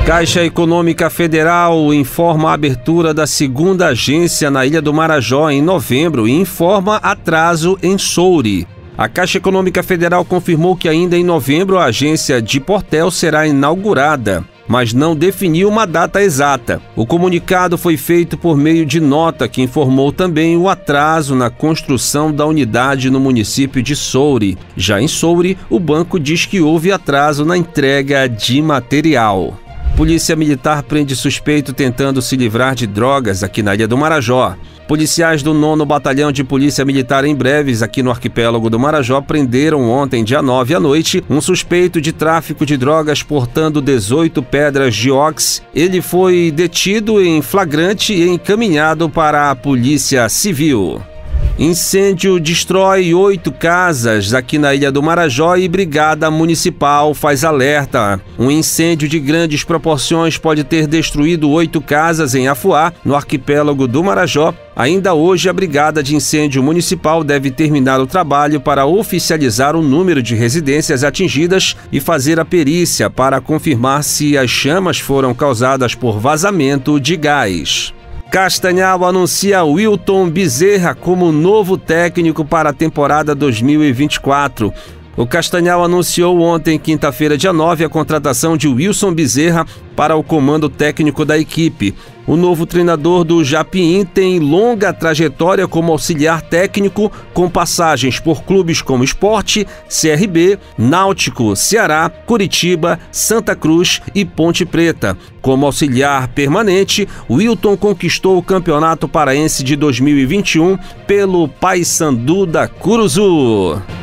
Caixa Econômica Federal informa a abertura da segunda agência na Ilha do Marajó em novembro e informa atraso em Soure. A Caixa Econômica Federal confirmou que ainda em novembro a agência de Portel será inaugurada, mas não definiu uma data exata. O comunicado foi feito por meio de nota que informou também o atraso na construção da unidade no município de Soure. Já em Soure, o banco diz que houve atraso na entrega de material. Polícia Militar prende suspeito tentando se livrar de drogas aqui na Ilha do Marajó. Policiais do 9º Batalhão de Polícia Militar em Breves, aqui no arquipélago do Marajó, prenderam ontem, dia 9 à noite, um suspeito de tráfico de drogas portando 18 pedras de ox. Ele foi detido em flagrante e encaminhado para a Polícia Civil. Incêndio destrói 8 casas aqui na Ilha do Marajó e Brigada Municipal faz alerta. Um incêndio de grandes proporções pode ter destruído 8 casas em Afuá, no arquipélago do Marajó. Ainda hoje, a Brigada de Incêndio Municipal deve terminar o trabalho para oficializar o número de residências atingidas e fazer a perícia para confirmar se as chamas foram causadas por vazamento de gás. Castanhal anuncia Wilton Bezerra como novo técnico para a temporada 2024. O Castanhal anunciou ontem, quinta-feira, dia 9, a contratação de Wilson Bezerra para o comando técnico da equipe. O novo treinador do Japim tem longa trajetória como auxiliar técnico, com passagens por clubes como Sport, CRB, Náutico, Ceará, Curitiba, Santa Cruz e Ponte Preta. Como auxiliar permanente, Wilton conquistou o Campeonato Paraense de 2021 pelo Paysandu da Curuzu.